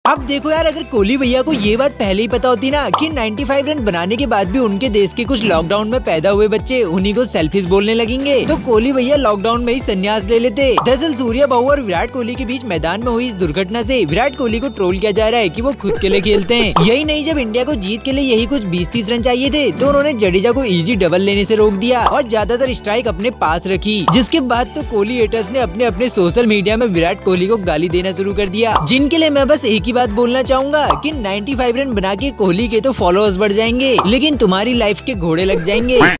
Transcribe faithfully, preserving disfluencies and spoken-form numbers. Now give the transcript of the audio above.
अब देखो यार, अगर कोहली भैया को ये बात पहले ही पता होती ना कि पचानवे रन बनाने के बाद भी उनके देश के कुछ लॉकडाउन में पैदा हुए बच्चे उन्हीं को सेल्फीज बोलने लगेंगे, तो कोहली भैया लॉकडाउन में ही संन्यास ले लेते। दरअसल सूर्या बहू और विराट कोहली के बीच मैदान में हुई इस दुर्घटना से विराट कोहली को ट्रोल किया जा रहा है कि वो खुद के लिए खेलते हैं। यही नहीं, जब इंडिया को जीत के लिए यही कुछ बीस तीस रन चाहिए थे तो उन्होंने जडेजा को इजी डबल लेने से रोक दिया और ज्यादातर स्ट्राइक अपने पास रखी, जिसके बाद तो कोहली हेटर्स ने अपने अपने सोशल मीडिया में विराट कोहली को गाली देना शुरू कर दिया, जिनके लिए मैं बस एक ही बात बोलना चाहूंगा कि पचानवे रन बना के कोहली के तो फॉलोअर्स बढ़ जाएंगे, लेकिन तुम्हारी लाइफ के घोड़े लग जाएंगे।